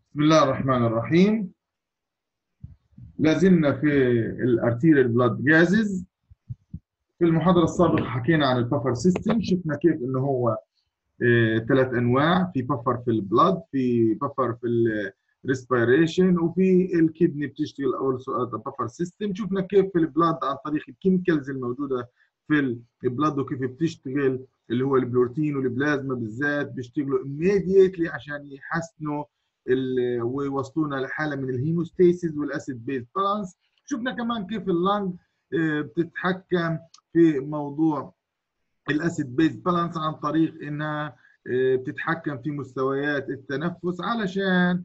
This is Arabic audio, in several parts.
بسم الله الرحمن الرحيم. لازلنا في الارتيريال بلاد جازز. في المحاضرة السابقة حكينا عن البفر سيستم، شفنا كيف انه هو ثلاث انواع، في بفر في البلاد، في بفر في الريسبيريشن، وفي الكدني بتشتغل اول بفر سيستم. شفنا كيف في البلاد عن طريق الكيميكالز الموجودة في البلاد وكيف بتشتغل، اللي هو البروتين والبلازما بالذات بيشتغلوا immediately عشان يحسنوا ويوصلونا لحالة من الهيموستاسيس والاسيد بيز بالانس. شفنا كمان كيف اللنج بتتحكم في موضوع الاسيد بيز بالانس عن طريق انها بتتحكم في مستويات التنفس علشان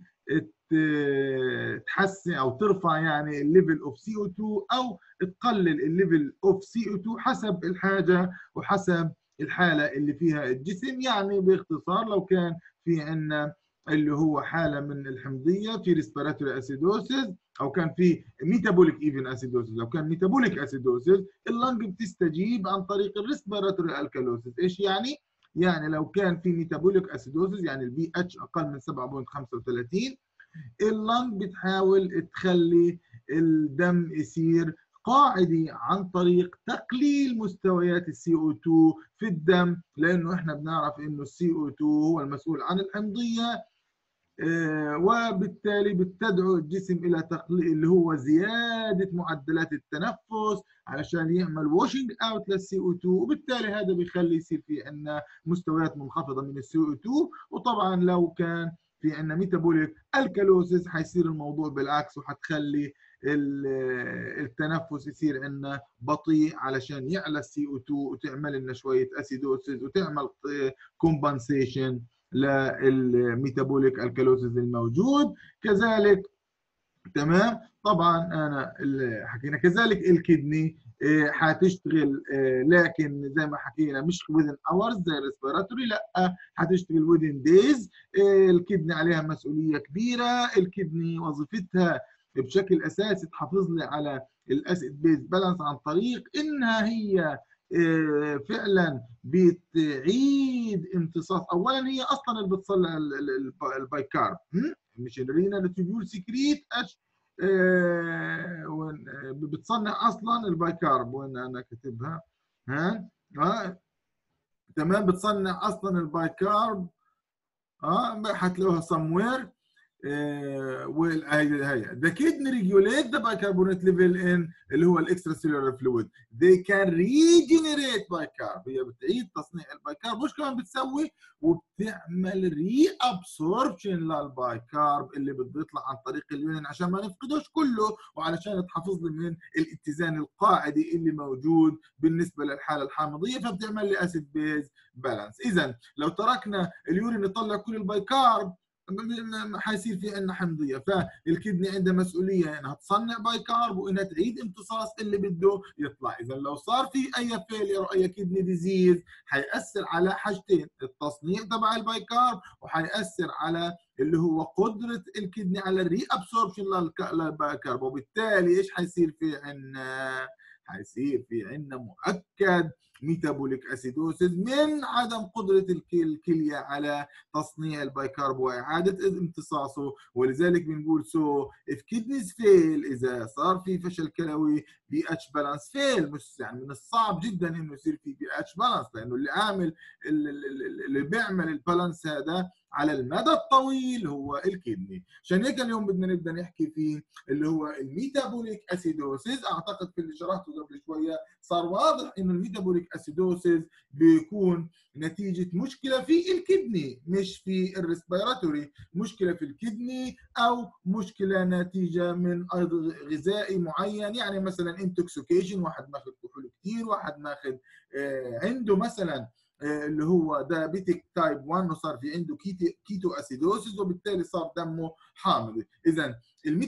تحسن او ترفع يعني الليفل اوف سي او 2 او تقلل الليفل اوف سي او 2 حسب الحاجه وحسب الحاله اللي فيها الجسم. يعني باختصار لو كان في عندنا اللي هو حاله من الحمضيه في ريسبيراتوري اسيدوسيس، او كان في ميتابوليك ايفن اسيدوسيس، لو كان ميتابوليك اسيدوسيس اللنج بتستجيب عن طريق الريسبيراتوري الكالوسيس. ايش يعني؟ يعني لو كان في ميتابوليك اسيدوسيس يعني البي اتش اقل من 7.35، اللنج بتحاول تخلي الدم يسير قاعدي عن طريق تقليل مستويات السي او 2 في الدم، لانه احنا بنعرف انه السي او 2 هو المسؤول عن الحمضيه. وبالتالي بتدعو الجسم الى تقليل اللي هو زياده معدلات التنفس علشان يعمل واشنج اوت للسي او 2، وبالتالي هذا بيخلي يصير في عندنا مستويات منخفضه من السي او 2. وطبعا لو كان في عندنا ميتابوليك الكالوسيس حيصير الموضوع بالعكس، وحتخلي التنفس يصير عندنا بطيء علشان يعلى السي او 2 وتعمل لنا شويه اسيدوسيس وتعمل كومبنسيشن للميتابوليك الكالوسيس الموجود. كذلك تمام. طبعا انا حكينا كذلك الكدني حتشتغل، لكن زي ما حكينا مش within hours زي الريسبيراتوري، لا حتشتغل within days. الكدني عليها مسؤوليه كبيره. الكدني وظيفتها بشكل اساسي تحافظ لي على الاسيد بيز بالانس عن طريق انها هي فعلا بتعيد امتصاص. اولا هي اصلا اللي بتصنع البايكارب، مش الرينا تيبيول سكريت اش بتصنع اصلا البايكارب. وين انا كاتبها؟ ها تمام، بتصنع اصلا البايكارب. حتلاقوها somewhere. والهي the kidney regulate the bicarbonate level in اللي هو الاكسترا سيلولار فلويد. they can regenerate bicarb. هي بتعيد تصنيع البايكارب. مش كمان بتسوي وبتعمل ري ابسوربشن للبايكارب اللي بده يطلع عن طريق اليورين عشان ما نفقدوش كله، وعلشان تحافظ لي من الاتزان القاعدي اللي موجود بالنسبه للحاله الحامضيه، فبتعمل لي اسيد بيز بالانس. اذا لو تركنا اليورين يطلع كل البايكارب حيصير في عندنا حمضيه، فالكدني عندها مسؤوليه انها تصنع بايكارب وانها تعيد امتصاص اللي بده يطلع. اذا لو صار في اي فيلير او اي كدني ديزيز حيأثر على حاجتين: التصنيع تبع البايكارب، وحيأثر على اللي هو قدره الكدني على الري ابسوربشن للبايكارب. وبالتالي ايش حيصير في عندنا؟ حيصير في عندنا مؤكد ميتابوليك اسيدوسيس من عدم قدره الكليه على تصنيع البايكارب واعاده امتصاصه. ولذلك بنقول سو if kidneys fail، اذا صار في فشل كلوي بي اتش بالانس فيل. مش يعني من الصعب جدا انه يصير في بي اتش بالانس، لانه اللي عامل اللي بيعمل البالانس هذا على المدى الطويل هو الكدني. عشان هيك اليوم بدنا نبدا نحكي فيه اللي هو الميتابوليك اسيدوسيس. اعتقد في اللي شرحته قبل شويه صار واضح انه الميتابوليك اسيدوسيس بيكون نتيجة مشكلة في الكدني مش في الريسبيراتوري. مشكلة في الكدني أو مشكلة نتيجة من غذائي معين، يعني مثلا انتوكسيكيشن، واحد ماخذ كحول كثير، واحد ماخذ عنده مثلا اللي هو دايابيتيك تايب 1 وصار في عنده كيتو اسيدوسيس وبالتالي صار دمه حامض. اذا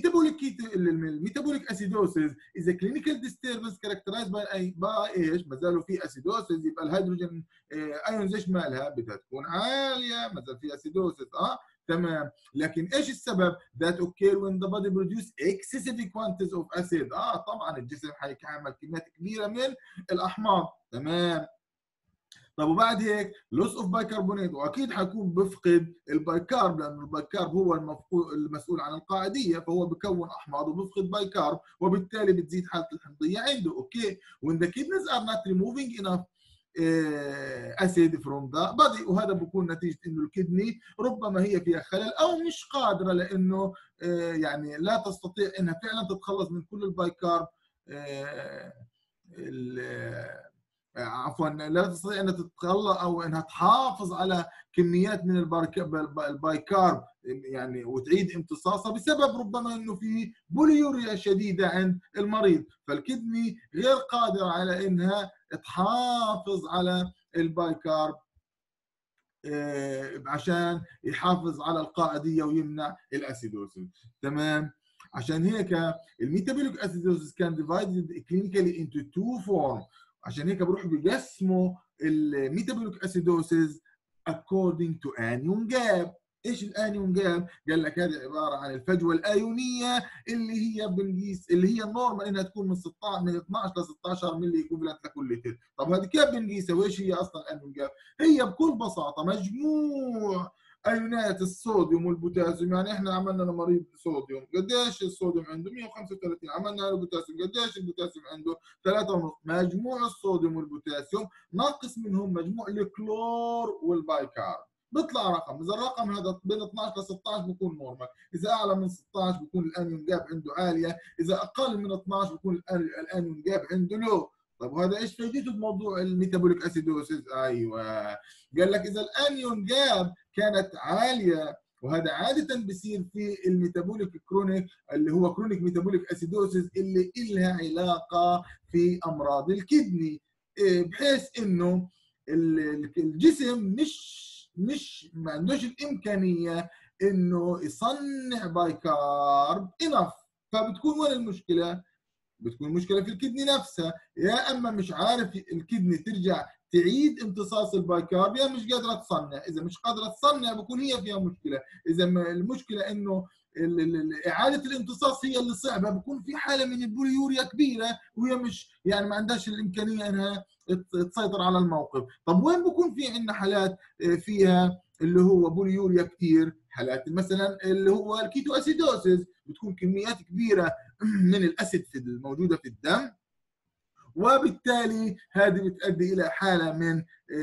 الميتابوليك اسيدوسيس اذا كلينيكال ديستربنس كاركترايز باي ايش؟ ما زالوا في اسيدوسيس، يبقى الهيدروجين ايونز ايش مالها؟ بدها تكون عاليه، ما زال في اسيدوسيس. تمام. لكن ايش السبب؟ that occur when the body produce excessive quantities of acid. طبعا الجسم حيعمل كميات كبيره من الاحماض. تمام. طب وبعد هيك لوس اوف بايكربونات، واكيد حيكون بفقد البايكارب، لانه البايكارب هو المسؤول عن القاعديه، فهو بكون احماض وبفقد بايكارب، وبالتالي بتزيد حاله الحمضيه عنده. اوكي. when the kidneys are not removing enough acid from the body، وهذا بكون نتيجه انه الكدني ربما هي فيها خلل او مش قادره، لانه يعني لا تستطيع انها فعلا تتخلص من كل البايكارب، عفوا لا تستطيع انها تتخلص او انها تحافظ على كميات من البايكارب يعني وتعيد امتصاصها، بسبب ربما انه في بوليوريا شديده عند المريض، فالكدني غير قادره على انها تحافظ على البايكارب عشان يحافظ على القاعديه ويمنع الاسيدوسيس. تمام. عشان هيك الميتابوليك اسيدوسيس كان ديفايدد كلينيكالي انتو تو فورم. عشان هيك بروحوا بيقسموا الميتابوليك اسيدوسيس according to anion gap. ايش الانيون جاب؟ قال لك هذه عباره عن الفجوه الايونيه اللي هي بنقيس، اللي هي النورمال انها تكون من 12 ل 16 ملي ايكوفالنت لكل لتر. طب هذه كيف بنقيسها؟ وايش هي اصلا الانيون جاب؟ هي بكل بساطه مجموع ايونات الصوديوم والبوتاسيوم. يعني احنا عملنا لمريض صوديوم قديش الصوديوم عنده؟ 135. عملنا له بوتاسيوم قديش البوتاسيوم عنده؟ 3.5. مجموع الصوديوم والبوتاسيوم ناقص منهم مجموع الكلور والبايكارب، بيطلع رقم. اذا الرقم هذا بين 12 ل 16 بكون نورمال، اذا اعلى من 16 بكون الانيون جاب عنده عاليه، اذا اقل من 12 بكون الانيون جاب عنده لو. طب وهذا ايش فائدته بموضوع الميتابوليك اسيدوسيس؟ ايوه، قال لك اذا الانيون جاب كانت عاليه، وهذا عاده بيصير في الميتابوليك كرونيك اللي هو كرونيك ميتابوليك اسيدوسيس اللي لها علاقه في امراض الكدني، بحيث انه الجسم مش ما عندوش الامكانيه انه يصنع بايكارب انف. فبتكون وين المشكله؟ بتكون المشكله في الكدني نفسها، يا اما مش عارف الكدني ترجع تعيد امتصاص البايكارب، يا مش قادره تصنع. اذا مش قادره تصنع بكون هي فيها مشكله. اذا المشكله انه اعاده الامتصاص هي اللي صعبه، بكون في حاله من البوليوريا كبيره وهي مش يعني ما عندهاش الامكانيه انها تسيطر على الموقف. طب وين بكون في عندنا حالات فيها اللي هو بوليوريا كثير؟ حالات مثلا اللي هو الكيتو اسيدوسيس، بتكون كميات كبيره من الاسيد الموجوده في الدم، وبالتالي هذه بتؤدي الى حاله من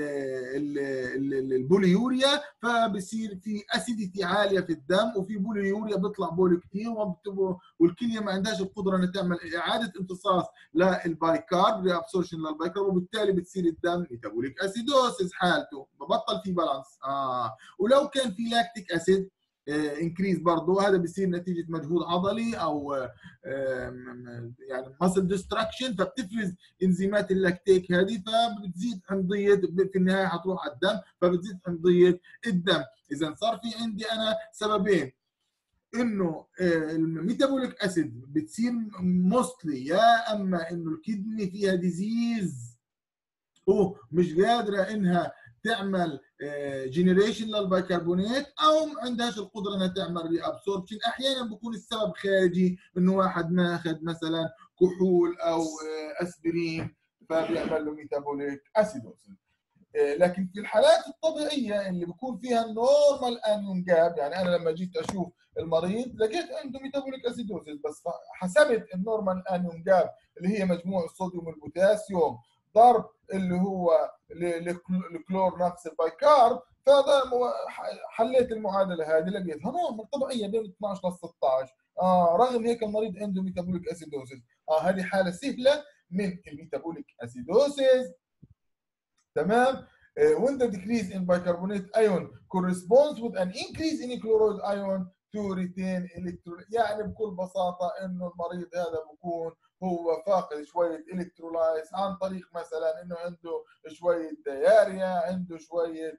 البوليوريا، فبصير في اسيديتي عاليه في الدم وفي بوليوريا، بيطلع بول كثير والكليه ما عندهاش القدره انها تعمل اعاده امتصاص للبايكارب، ريابسورشن للبايكارب، وبالتالي بتصير الدم ميتابوليك اسيدوسيس، حالته ببطل في بالانس. ولو كان في لاكتيك اسيد انكريز برضه، هذا بيصير نتيجه مجهود عضلي او يعني ماسل ديستراكشن، فبتفرز انزيمات اللاكتيك هذه، فبتزيد حمضيه في النهايه حتروح على الدم، فبتزيد حمضيه الدم. اذا صار في عندي انا سببين، انه الميتابوليك اسيد بتصير موستلي يا اما انه الكدني فيها ديزيز ومش قادره انها تعمل جنريشن للبيكربونات، او ما عندهاش القدره انها تعمل ري ابسوربشن. احيانا بيكون السبب خارجي، انه واحد ماخذ مثلا كحول او اسبرين فبيعمل له ميتابوليك اسيدوسيس. لكن في الحالات الطبيعيه اللي بيكون فيها النورمال انيون جاب، يعني انا لما جيت اشوف المريض لقيت عنده ميتابوليك اسيدوسيس، بس حسبت النورمال انيون جاب اللي هي مجموع الصوديوم والبوتاسيوم ضرب اللي هو الكلور ناقص البايكارب، فهذا حليت المعادله هذه لقيتها نورمال طبيعيه بين 12 ل 16. رغم هيك المريض عنده ميتابوليك اسيدوسيس. هذه حاله سهله من الميتابوليك اسيدوسيس. تمام. when the decrease in bicarbonate ion corresponds with an increase in chloride ion to retain electrolyte. يعني بكل بساطه انه المريض هذا بكون هو فاقد شويه الكترولايز عن طريق مثلا انه عنده شويه دياريا، عنده شويه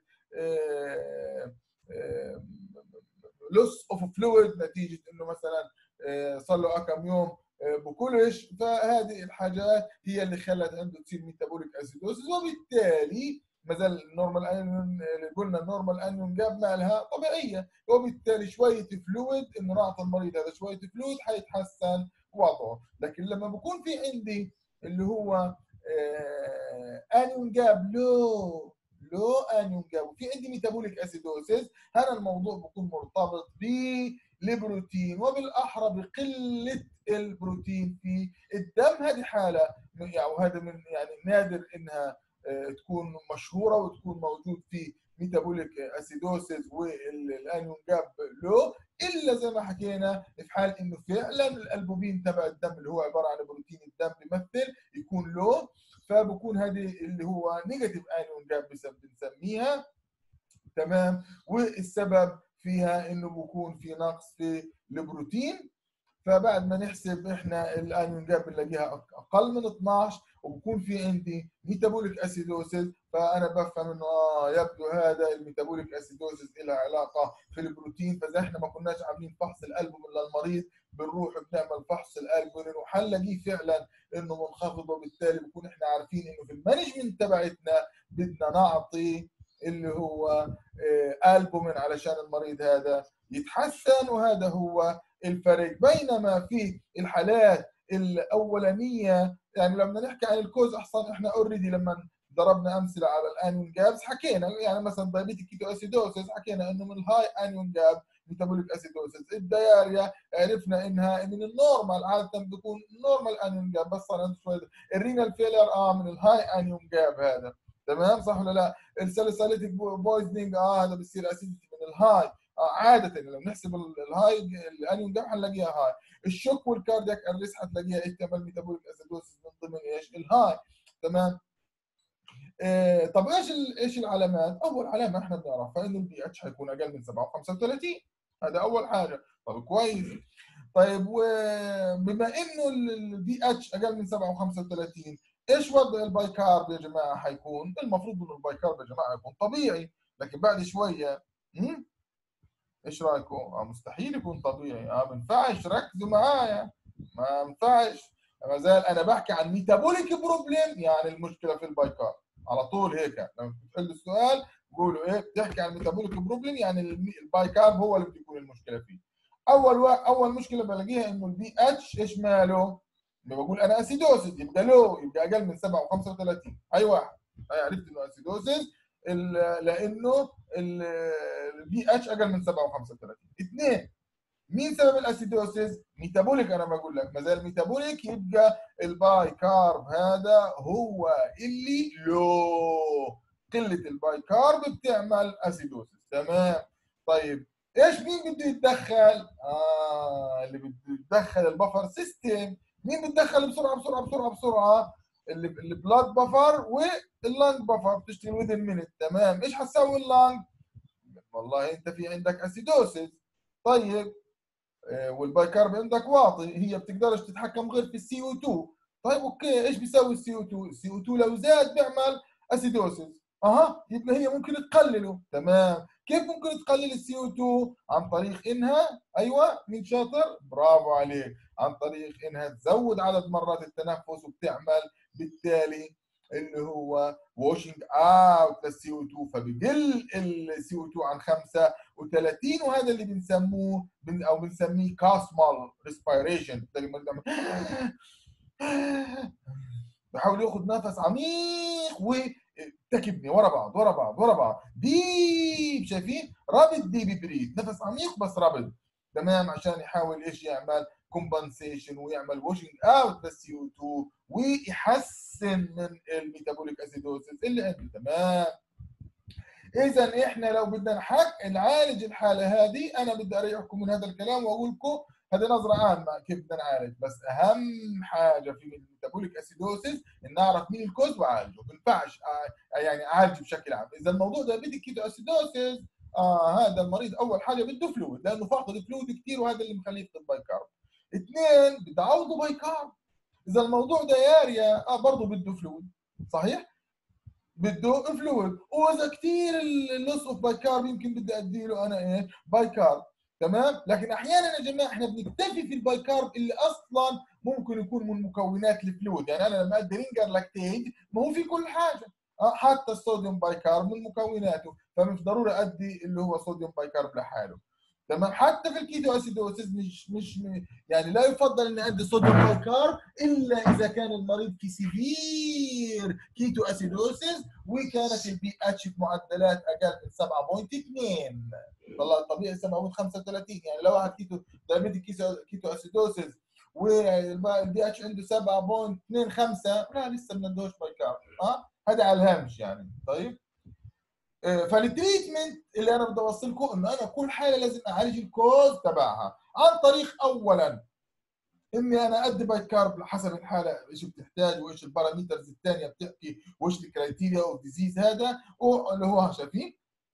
لوس اوف فلويد نتيجه انه مثلا صار له كم يوم بكلش. فهذه الحاجات هي اللي خلت عنده تصير ميتابوليك اسيدوسيس، وبالتالي ما زال النورمال انيون قلنا النورمال انيون جاب مالها طبيعيه، وبالتالي شويه فلويد انه نعطي المريض هذا شويه فلويد حيتحسن وضعه. لكن لما بكون في عندي اللي هو انيون جاب لو لو انيون جاب وفي عندي ميتابوليك اسيدوسيس، هذا الموضوع بكون مرتبط بالبروتين وبالاحرى بقله البروتين في الدم. هذه حاله يعني وهذا من يعني نادر انها تكون مشهوره وتكون موجود في ميتابوليك اسيدوسيس والانيون جاب لو، الا زي ما حكينا في حال انه فعلا الالبومين تبع الدم اللي هو عباره عن بروتين الدم بيمثل يكون لو، فبكون هذه اللي هو نيجاتيف انيون جاب بنسميها. تمام. والسبب فيها انه بكون في نقص في البروتين. فبعد ما نحسب احنا الانيون جاب بنلاقيها اقل من 12 وبكون في عندي ميتابوليك اسيدوسيس، فانا بفهم انه يبدو هذا الميتابوليك اسيدوسيس لها علاقه في البروتين. فاذا احنا ما كناش عاملين فحص الالبومين للمريض بنروح بنعمل فحص الالبومين وحنلاقيه فعلا انه منخفض، وبالتالي بكون احنا عارفين انه في المانجمنت تبعتنا بدنا نعطي اللي هو البومين علشان المريض هذا يتحسن. وهذا هو الفرق. بينما في الحالات الاولانيه يعني لما نحكي عن الكوز احسن، احنا اوريدي لما ضربنا امثله على الانيون جابس حكينا يعني مثلا دايبيتيك كيتو اسيدوسيس حكينا انه من الهاي انيون جاب ميتابوليك اسيدوسيس. الدياريا عرفنا انها من النورمال، عاده بتكون نورمال انيون جاب بس صار عنده شويه. الرينال فيلر من الهاي انيون جاب هذا. تمام صح ولا لا؟ الساليسيليتيك بويزنينج هذا بصير اسيدتي من الهاي. عاده لو نحسب الهاي الانيون جاب حنلاقيها هاي. الشوك والكاردياك اريست حتلاقيها احتمال ميتابوليك اسيدوسيس من ضمن ايش؟ الهاي. تمام. طب ايش العلامات؟ اول علامه احنا بنعرفها انه البي اتش حيكون اقل من 7.35. هذا اول حاجه. طب كويس. طيب وبما انه البي اتش اقل من 7.35 ايش وضع البايكارب يا جماعه حيكون؟ المفروض انه البايكارب يا جماعه يكون طبيعي، لكن بعد شويه ايش رايكم؟ مستحيل يكون طبيعي. ما بينفعش، ركزوا معايا، ما ينفعش. ما زال انا بحكي عن ميتابوليك بروبلم، يعني المشكله في البايكارب على طول. هيك لما بتحلوا السؤال بقولوا ايه؟ بتحكي عن ميتابوليك بروبلم يعني البايكارب هو اللي بتكون المشكله فيه. اول مشكله بلاقيها انه البي اتش ايش ماله؟ لما بقول انا اسيدوسيس يبقى لو، يبقى اقل من 7.35. اي واحد عرفت انه اسيدوسيس لانه البي اتش اقل من 7.35. اثنين، مين سبب الاسيدوسيس؟ ميتابوليك. انا بقول لك ما زال ميتابوليك، يبقى الباي كارب هذا هو اللي لو قله الباي كارب بتعمل اسيدوسيس. تمام. طيب ايش مين بده يتدخل؟ اللي بده يتدخل البفر سيستم. مين بتدخل بسرعه بسرعه بسرعه بسرعه؟ البلاد بفر واللانج بفر بتشتغل وذن مينت. تمام. ايش حتسوي اللانج؟ والله انت في عندك اسيدوسيس. طيب والبايكارب عندك واطي، هي بتقدرش تتحكم غير في السي او 2. طيب اوكي، ايش بيسوي السي او 2؟ السي او 2 لو زاد بيعمل اسيدوسيس. يبقى هي ممكن تقلله. تمام. كيف ممكن تقلل السي او 2؟ عن طريق انها ايوه مين شاطر؟ برافو عليك. عن طريق انها تزود عدد مرات التنفس وبتعمل بالتالي اللي هو واشنج اوت للسي او 2، فبقل السي او 2 عن 35. وهذا اللي بنسموه او بنسميه كاسمال ريسبيريشن. بحاول ياخذ نفس عميق وتكبني ورا بعض ورا بعض ورا بعض ديب. شايفين؟ رابد ديب بريد، نفس عميق بس رابد. تمام. عشان يحاول ايش يعمل؟ كومبنسيشن ويعمل واشنج اوت للسي او 2 ويحسن من الميتابوليك اسيدوسيس اللي عنده. تمام. اذا احنا لو بدنا نعالج الحاله هذه، انا بدي اريحكم من هذا الكلام واقول لكم هذه نظره عامه كيف بدنا نعالج. بس اهم حاجه في الميتابوليك اسيدوسيس ان نعرف مين الكوز واعالجه. ما ينفعش يعني اعالجه بشكل عام. اذا الموضوع ده بدي كيتو اسيدوسيس هذا المريض اول حاجه بده فلويد، لانه فاقد فلويد كثير وهذا اللي مخليه يفقد بايكارب. اثنين، بدي اعوضه بايكارب. اذا الموضوع ده ياريا برضه بده فلويد. صحيح؟ بده فلويد. واذا كثير اللص اوف بايكارب يمكن بدي ادي له انا ايه؟ بايكارب. تمام. لكن احيانا يا جماعه احنا بنكتفي في البايكارب اللي اصلا ممكن يكون من مكونات الفلويد. يعني انا لما ادي رينجر لاكتيج ما هو في كل حاجه حتى الصوديوم بايكارب من مكوناته، فمش ضروري ادي اللي هو صوديوم بايكارب لحاله. تمام. حتى في الكيتو اسيدوسيس مش يعني لا يفضل اني ادي صوديوم بايكارب الا اذا كان المريض في سيفير كيتو اسيدوسيس وكانت البي اتش في معدلات اقل من 7.2. طلع الطبيعي 7.35. يعني لو واحد دايابيتيك كيتو اسيدوسيس والبي اتش عنده 7.25 لا لسه ما ندوش بايكارب. هذا على الهامش يعني. طيب فالتريتمنت اللي انا بدي اوصلكم انه انا كل حاله لازم اعالج الكوز تبعها عن طريق اولا اني انا ادي بايكارب حسب الحاله ايش بتحتاج وايش البارامترز الثانيه بتحكي وايش الكرايتيريا اوف ديزيز هذا اللي هو شايفين.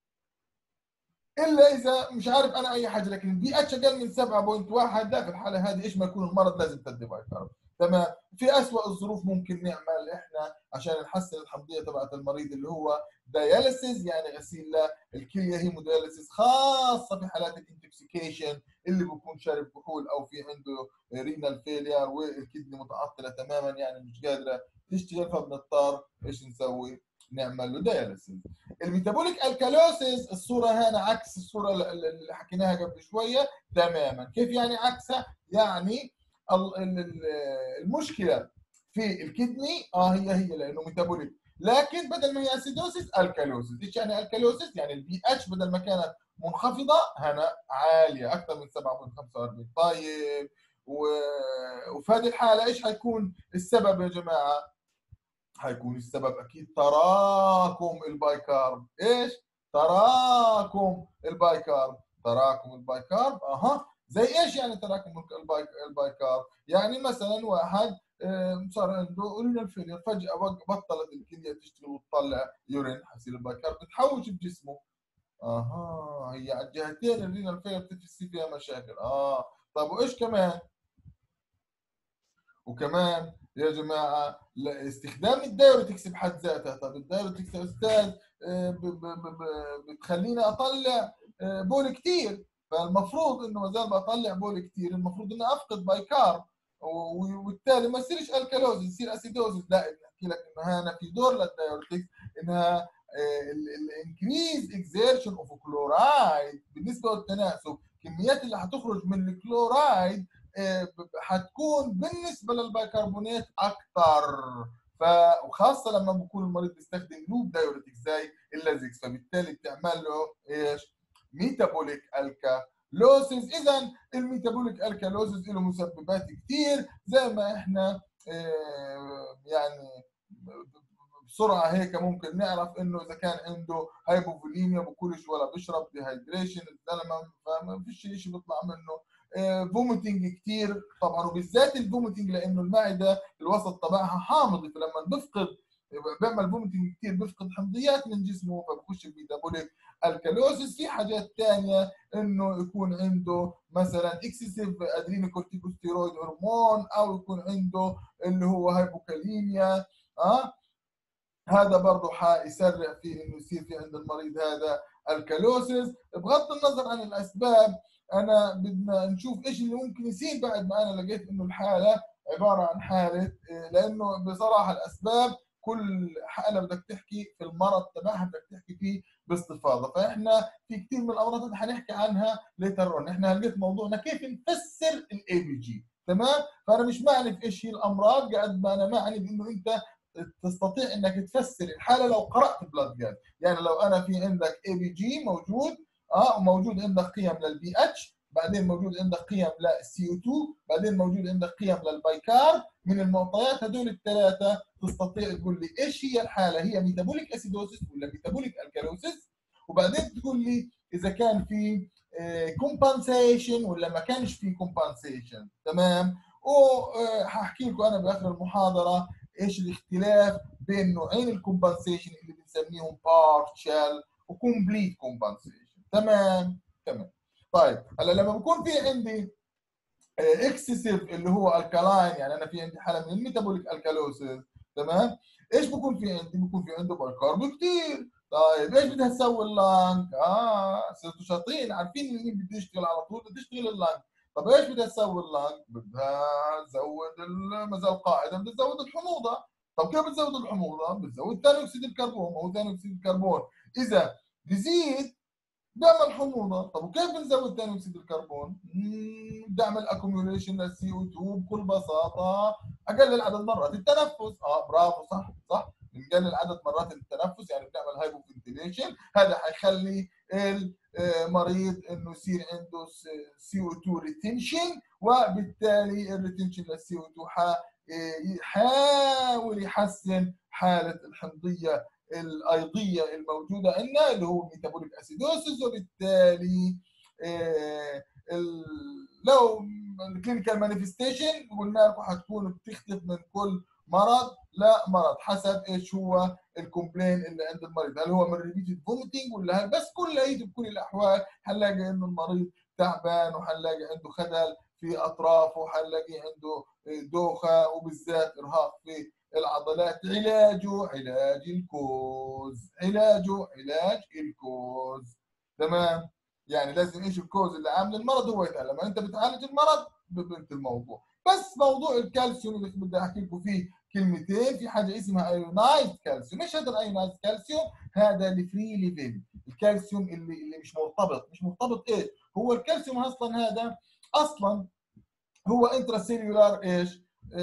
الا اذا مش عارف انا اي حاجه، لكن البي اتش اقل من 7.1 لا في الحاله هذه ايش ما يكون المرض لازم تدي بايكارب. تمام. في اسوء الظروف ممكن نعمل احنا عشان نحسن الحمضيه تبعت المريض اللي هو دياليسيس، يعني غسيل الكليه هيمودياليسيس، خاصه في حالات الانتوكسيكيشن اللي بيكون شارب كحول او في عنده رينال فيلير والكدني متعطله تماما يعني مش قادره تشتغل، فبنضطر ايش نسوي؟ نعمل له دياليسيس. الميتابوليك الكالوسيس الصوره هنا عكس الصوره اللي حكيناها قبل شويه تماما. كيف يعني عكسها؟ يعني المشكله في الكدني هي لانه ميتابوليك، لكن بدل ما هي اسيدوسيس الكالوسيس. ايش يعني الكالوسيس؟ يعني البي اتش بدل ما كانت منخفضه هنا عاليه اكثر من 7.45. طيب وفي هذه الحاله ايش حيكون السبب يا جماعه؟ حيكون السبب اكيد تراكم البايكارب. ايش؟ تراكم البايكارب. تراكم البايكارب زي ايش يعني تراكم البايكارب؟ يعني مثلا واحد صار عنده رينال فيلير فجاه بطلت الكليه تشتغل وتطلع يورين، حيصير البايكارب بتحوش بجسمه. هي على الجهتين الرينال فيلير بتصير فيها مشاكل. طيب وايش كمان؟ وكمان يا جماعه استخدام الدايوريتكس بحد ذاتها. طب الدايوريتكس يا استاذ بتخليني اطلع بول كثير، فالمفروض انه ما زال بطلع بول كثير المفروض اني افقد بايكارب وبالتالي ما يصيرش الكالوز يصير اسيدوزيس. لا بنحكي لك انه هنا في دور للدايوريتكس انها الانكريز اكزيرشن اوف كلورايد بالنسبه للتناسب. الكميات اللي حتخرج من الكلورايد حتكون بالنسبه للبيكربونات اكثر. وخاصه لما بكون المريض بيستخدم لوب دايوريتكس زي اللازكس، فبالتالي بتعمل له ايش؟ ميتابوليك الكالوسيس. اذا الميتابوليك الكالوسيس له مسببات كثير زي ما احنا يعني بسرعه هيك ممكن نعرف انه اذا كان عنده هايبوفوليميا بكلش ولا بيشرب ديهايدريشن الزلمه فما فيش شيء بيطلع منه. فوميتنج كثير طبعا، وبالذات الفوميتنج لانه المعده الوسط تبعها حامضي، فلما بفقد بيعمل فوميتنج كثير بيفقد حمضيات من جسمه فبخش بميتابوليك الكالوسيس. في حاجات ثانيه انه يكون عنده مثلا اكسسيف ادرينوكورتيكوستيرويد هرمون او يكون عنده اللي هو هايبوكاليميا. هذا برضه حيسرع في انه يصير في عند المريض هذا الكالوسيس. بغض النظر عن الاسباب انا بدنا نشوف ايش اللي ممكن يصير بعد ما انا لقيت انه الحاله عباره عن حاله، لانه بصراحه الاسباب كل حاله بدك تحكي في المرض تبعها بدك تحكي فيه باستفاضه. فاحنا في كثير من الامراض اللي حنحكي عنها ليتر اون. احنا هلقيت موضوعنا كيف نفسر الاي بي جي. تمام. فانا مش معني في ايش هي الامراض قد ما انا معني بانه انت تستطيع انك تفسر الحاله لو قرات بلاد جاز. يعني لو انا في عندك اي بي جي موجود وموجود عندك قيم للبي اتش، بعدين موجود عندك قيم للسي او 2، بعدين موجود عندك قيم للبايكار، من المعطيات هذول الثلاثه تستطيع تقول لي ايش هي الحاله، هي ميتابوليك اسيدوسيس ولا ميتابوليك الكالوسيس، وبعدين تقول لي اذا كان في كومبنسيشن ولا ما كانش في كومبنسيشن. تمام. وهحكي لكم انا باخر المحاضره ايش الاختلاف بين نوعين الكومبنسيشن اللي بنسميهم بارشال وكومبليت كومبنسيشن. تمام. طيب هلا لما بكون في عندي اكسسيف اللي هو الكالاين، يعني انا في عندي حاله من الميتابوليك الكالوسيس. تمام. ايش بكون في عندي؟ بكون في عنده بايكارب كثير. طيب ايش بدها تسوي اللانج؟ صرتوا شاطرين عارفين مين بده يشتغل على طول، بده يشتغل اللانج. طب ايش بدها تسوي اللانج؟ بدها تزود مثلا القاعده بدها تزود الحموضه. طب كيف بتزود الحموضه؟ بتزود ثاني اكسيد الكربون. او ثاني اكسيد الكربون اذا بزيد بيعمل حموضه. طب وكيف بنزود ثاني اكسيد الكربون؟ بنعمل اكوميوليشن للسي او 2 بكل بساطه، اقلل عدد مرات التنفس. برافو، صح صح، بنقلل عدد مرات التنفس، يعني بنعمل هايبو فنتيليشن. هذا حيخلي المريض انه يصير عنده سي او 2 ريتنشن، وبالتالي الريتنشن للسي او 2 يحاول يحسن حاله الحمضيه الايضيه الموجوده عندنا اللي هو ميتابوليك اسيدوسيس. وبالتالي لو الكلينيكال مانيفستيشن قلنا لكم حتكون بتختلف من كل مرض لمرض حسب ايش هو الكومبلين اللي عند المريض، هل هو من ريبيتد فوميتنج ولا هل بس كلها بكل الاحوال حنلاقي انه المريض تعبان، وحنلاقي عنده خلل في اطرافه، وحنلاقي عنده دوخه وبالذات ارهاق في العضلات. علاجه علاج الكوز، علاج الكوز. تمام، يعني لازم ايش الكوز اللي عامل المرض هو يتعالج. لما انت بتعالج المرض بنت الموضوع. بس موضوع الكالسيوم اللي بدي احكي لكم فيه كلمتين، في حاجه اسمها ايونايزد كالسيوم. ايش هذا الايونايزد كالسيوم؟ هذا الفري ليفل، الكالسيوم اللي مش مرتبط ايش؟ هو الكالسيوم اصلا هذا اصلا هو انترا سيلولار ايش؟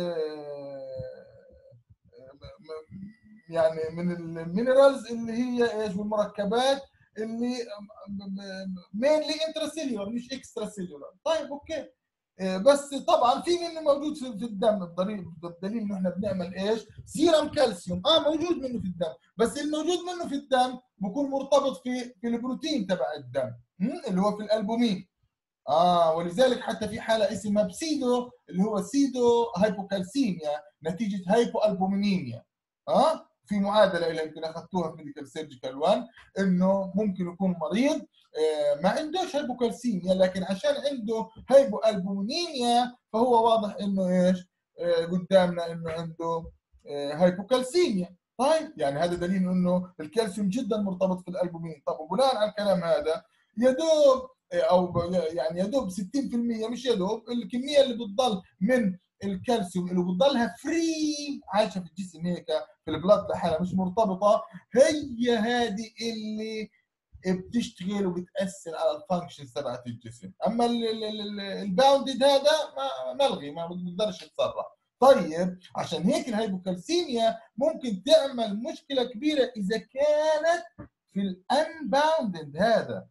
يعني من المينرالز اللي هي ايش، والمركبات اللي مينلي انترا سيلولار مش اكسترا سيلولار. طيب اوكي، بس طبعا في منه موجود في الدم، بدليل انه احنا بنعمل ايش؟ سيرم كالسيوم، موجود منه في الدم، بس الموجود منه في الدم بكون مرتبط في البروتين تبع الدم اللي هو في الالبومين. ولذلك حتى في حاله اسمها بسيدو، اللي هو سيدو هايبوكالسيميا نتيجه هايبو البومينيميا. في معادله اللي يمكن اخذتوها في ميديكال سيرجيكال 1، انه ممكن يكون مريض ما عندوش هايبوكالسيميا، لكن عشان عنده هايبو البومينيميا فهو واضح انه ايش قدامنا انه عنده هايبوكالسيميا. طيب يعني هذا دليل انه الكالسيوم جدا مرتبط في الالبومين. طب وبناء على الكلام هذا يا دوب او يعني يا دوب 60%، مش يا دوب، الكميه اللي بتضل من الكالسيوم اللي بتضلها فري عايشه في الجسم هيك في البلاد لحالها مش مرتبطه، هي هذه اللي بتشتغل وبتاثر على الفانكشنز تبعت الجسم. اما الباوندد هذا ملغي، ما بقدرش يتصرف. طيب عشان هيك الهايبوكالسيميا ممكن تعمل مشكله كبيره اذا كانت في الانباوندد هذا.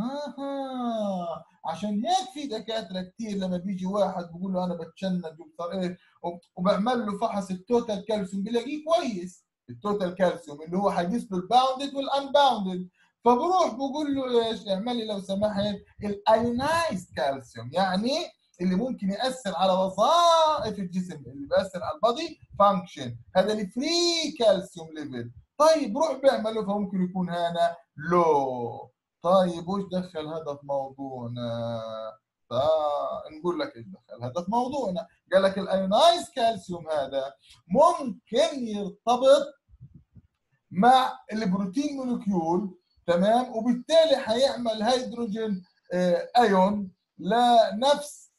عشان هيك في دكاتره كثير لما بيجي واحد بقول له انا بتشنج وبعمل له فحص التوتال كالسيوم بلاقيه كويس، التوتال كالسيوم اللي هو حيقيس له الباوندد والانباوندد، فبروح بقول له ايش اعمل لي لو سمحت الايونايز كالسيوم، يعني اللي ممكن ياثر على وظائف الجسم، اللي بياثر على البادي فانكشن، هذا الفري كالسيوم ليفل. طيب روح بيعمله، فممكن يكون هنا لو. طيب وش دخل هذا في موضوعنا؟ فنقول لك ايش دخل هذا في موضوعنا. قال لك الايونايز كالسيوم هذا ممكن يرتبط مع البروتين مولكيول، تمام، وبالتالي حيعمل هيدروجين ايون لنفس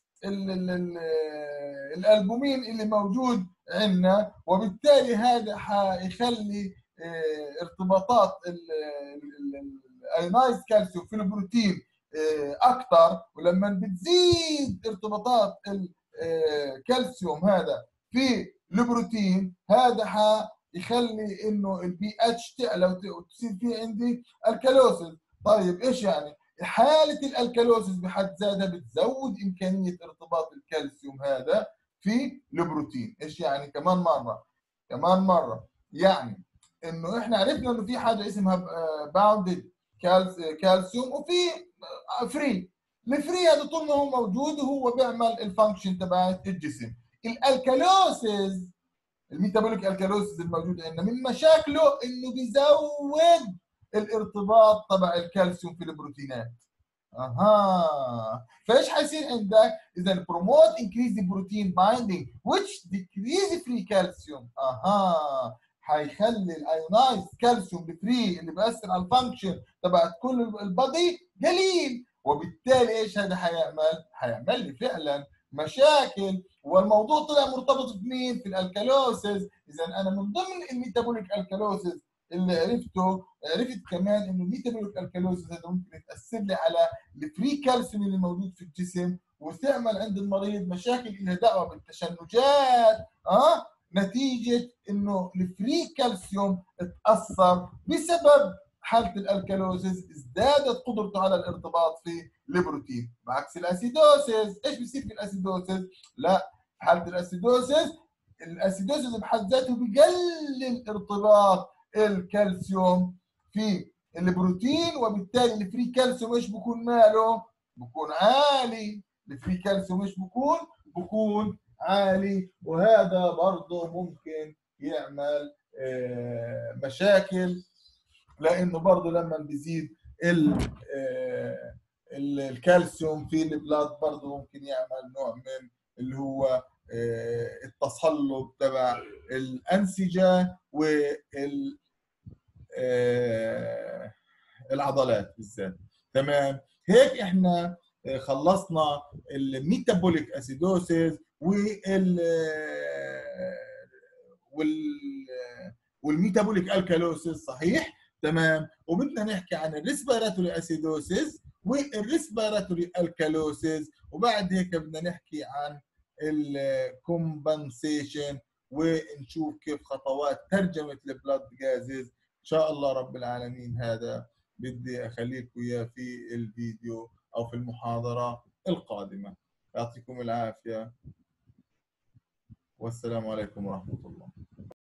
الالبومين اللي موجود عندنا، وبالتالي هذا حيخلي ارتباطات الايونايز كالسيوم في البروتين اكثر. ولما بتزيد ارتباطات الكالسيوم هذا في البروتين هذا يخلي انه البي اتش تعلى وتصير في عندي الكالوسيس. طيب ايش يعني؟ حاله الالكالوسيس بحد ذاتها بتزود امكانيه ارتباط الكالسيوم هذا في البروتين. ايش يعني؟ كمان مره يعني انه احنا عرفنا انه في حاجه اسمها باوندد كالسيوم وفي فري. الفري هذا طول ما هو موجود وهو بيعمل الفانكشن تبعت الجسم. الالكالوسيس، الميتابوليك الكالوسيس الموجود عندنا من مشاكله انه بيزود الارتباط تبع الكالسيوم في البروتينات. فايش حيصير عندك؟ اذا promote increase the protein binding which decrease free calcium. حيخلي الايونايز كالسيوم الفري اللي بيأثر على الفانكشن تبعت كل البادي قليل، وبالتالي ايش هذا حيعمل لي فعلا مشاكل. والموضوع طلع مرتبط بمين؟ في الالكالوسيس. اذا انا من ضمن الميتابوليك الكالوسيس اللي عرفته، عرفت كمان انه الميتابوليك الكالوزيس هذا ممكن يتاثر لي على الفري كالسيوم اللي موجود في الجسم، وتعمل عند المريض مشاكل لها دعوه بالتشنجات نتيجه انه الفري كالسيوم تاثر بسبب حاله الالكالوزيس، ازدادت قدرته على الارتباط في البروتين، بعكس الاسيدوسيس. ايش بيصير في الاسيدوسيس؟ لا، حاله الاسيدوسيس بحد ذاته بقلل ارتباط الكالسيوم في البروتين، وبالتالي الفري كالسيوم ايش بكون ماله؟ بكون عالي. الفري كالسيوم ايش بكون عالي، وهذا برضه ممكن يعمل مشاكل، لانه برضه لما بيزيد الكالسيوم في البلاد برضه ممكن يعمل نوع من اللي هو التصلب تبع الانسجه والعضلات بالذات. تمام، هيك احنا خلصنا الميتابوليك اسيدوسيس والميتابوليك الكالوسيس، صحيح؟ تمام، وبدنا نحكي عن الريسبيراتوري اسيدوسيس والريسبيراتوري الكالوسيس، وبعد هيك بدنا نحكي عن الكومبنسيشن ونشوف كيف خطوات ترجمه البلاد جازز. ان شاء الله رب العالمين هذا بدي اخليكم اياه في الفيديو او في المحاضره القادمه. يعطيكم العافيه والسلام عليكم ورحمه الله.